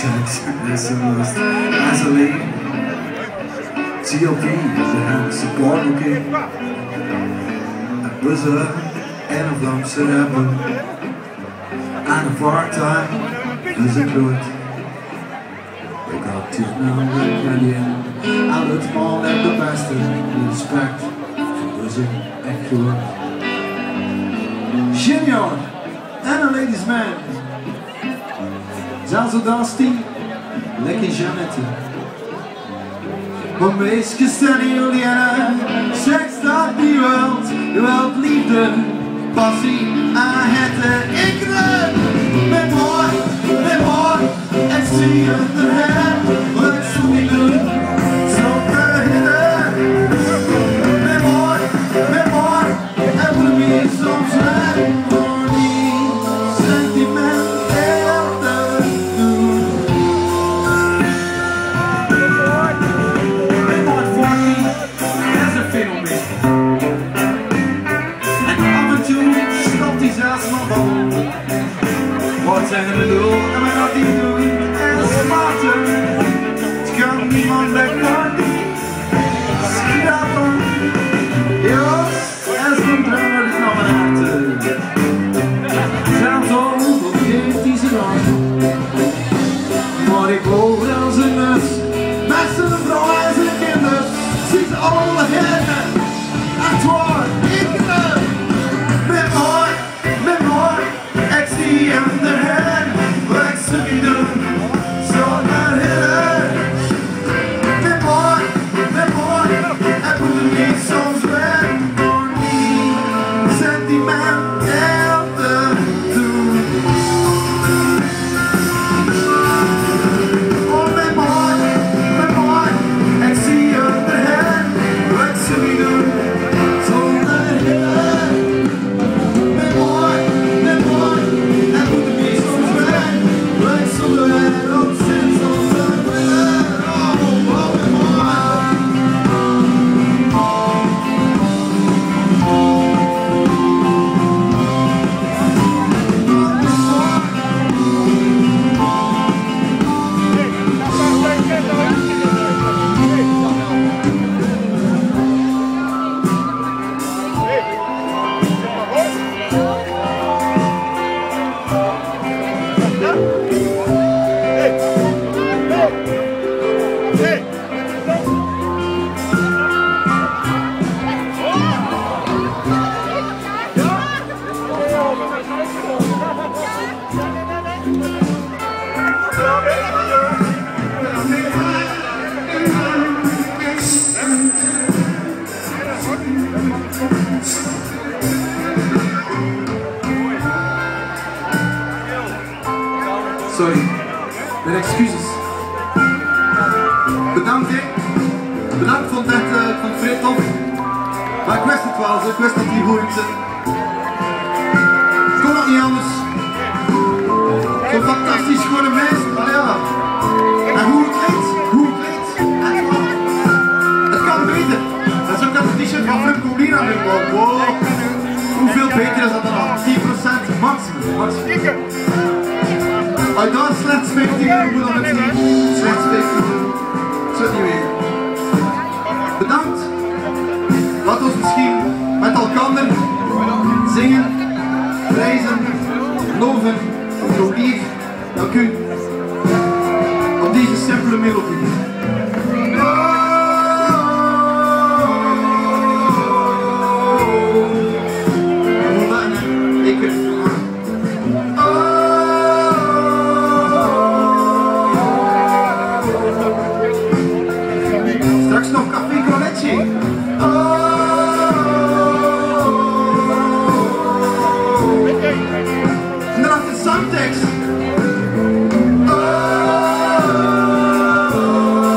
Lessenlust as alleen. TLP, ze gaan support oké. Een buzzer en een Vlaamse rapper. En een part-time, dus ik doe het. Ik had 10 miljoen. Al het man en de beste. Respect voor buzzer echt goed. Junior en een ladies man. Zelfs ook als die, lekker Jeannette. Maar meisjes zijn heel jaren, seks dat die wilt liefde, passie en het Ekeren. Met mooi, en zie je de hand, wat zo niet doen, zo verhinderen. Met mooi, en voor wie soms rijdt, voor die sentiment. Wat zijn er bedoel en wat gaat die doen? En dat is smarter. Het kan niemand wegkomen. Schrappen. Jos, en zo'n drummer is nog een harte. Zelfs al geeft hij zich aan. Maar ik hoor als een mus. Met zijn vrouw en zijn kinderen. Ziet alle heren. Echt waar, Ekeren. Met mooi, ik zie hem de hand, wat ze niet doen, zo naar heren. Met mooi, en moet niet soms weg, voor niet sentimenteel te doen. Oh, met mooi, ik zie hem de hand, wat ze niet doen, zo naar heren. Sorry, mijn excuses. Bedankt hè. Bedankt, ik vond het vrij tof. Maar ik wist het wel, ik wist dat die goed in zit. Het kon nog niet anders. Zo'n fantastisch schone meisje, maar ja. En hoe het klinkt. Echt wel. Het kan beter. Dat is ook dat t-shirt van Kowlier aan de bal. Wow. Hoeveel beter is dat dan al? 10% maximum. Als je daar slechts 15 euro moet dan het niet. Slechts 15 euro. Ik zou het niet weten. Bedankt. Laat ons misschien met elkaar zingen, prijzen, loven, zo lief, dank u, op deze simpele melodie. Straks nog café Kowlier. En dan de songtekst.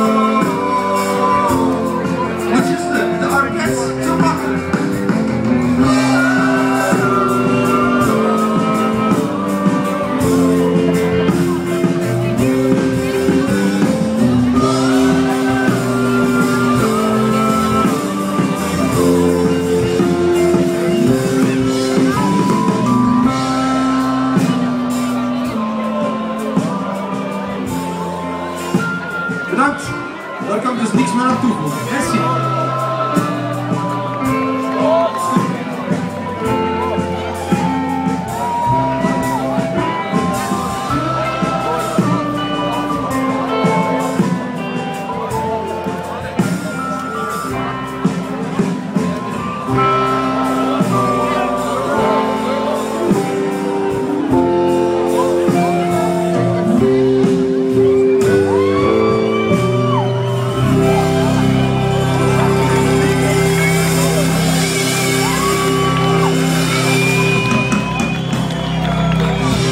Bedankt. Daar kan ik dus niks meer aan toevoegen. Merci.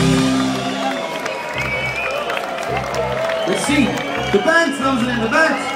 Merci. De band, dames en heren, de band.